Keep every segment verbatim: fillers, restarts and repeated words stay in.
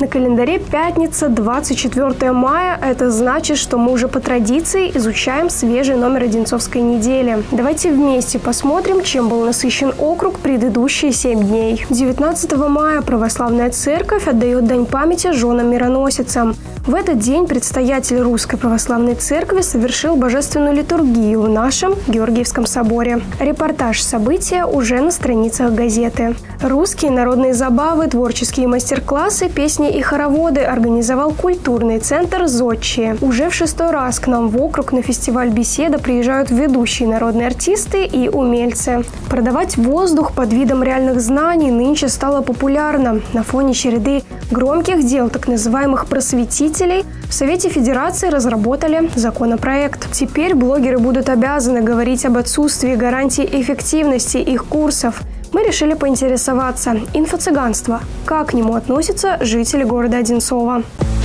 календаре пятница, двадцать четвёртое мая. Это значит, что мы уже по традиции изучаем свежий номер Одинцовской недели. Давайте вместе посмотрим, чем был насыщен округ предыдущие семь дней. девятнадцатого мая Православная Церковь отдает дань памяти женам-мироносицам. В этот день предстоятель Русской Православной Церкви совершил божественную литургию в нашем Георгиевском соборе. Репортаж события уже на страницах газеты. Русские народные забавы, творческие мастер-классы, песни и хороводы организовал культурный центр «Зодчие». Уже в шестой раз к нам в округ на фестиваль «Беседа» приезжают ведущие народные артисты и умельцы. Продавать воздух под видом реальных знаний нынче стало популярно. На фоне череды громких дел так называемых просветителей в Совете Федерации разработали законопроект. Теперь блогеры будут обязаны говорить об отсутствии гарантии эффективности их курсов. Мы решили поинтересоваться: инфо-цыганство. Как к нему относятся жители города Одинцова?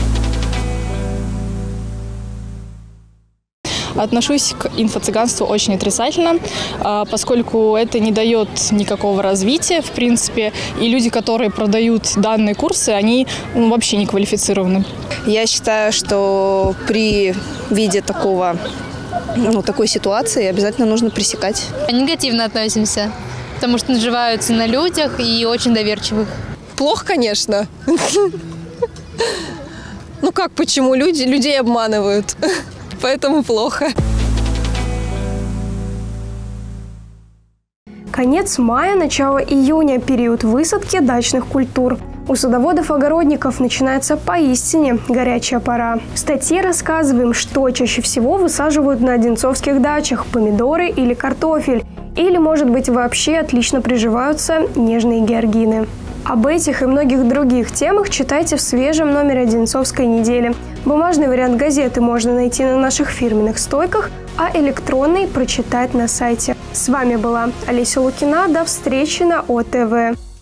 Отношусь к инфо-цыганству очень отрицательно, поскольку это не дает никакого развития, в принципе, и люди, которые продают данные курсы, они ну, вообще не квалифицированы. Я считаю, что при виде такого, ну, такой ситуации обязательно нужно пресекать. Негативно относимся, потому что наживаются на людях и очень доверчивых. Плохо, конечно. Ну как, почему? Люди людей обманывают. Поэтому плохо. Конец мая, начало июня – период высадки дачных культур. У садоводов-огородников начинается поистине горячая пора. В статье рассказываем, что чаще всего высаживают на одинцовских дачах – помидоры или картофель. Или, может быть, вообще отлично приживаются нежные георгины. Об этих и многих других темах читайте в свежем номере Одинцовской недели. Бумажный вариант газеты можно найти на наших фирменных стойках, а электронный прочитать на сайте. С вами была Олеся Лукина. До встречи на О Т В.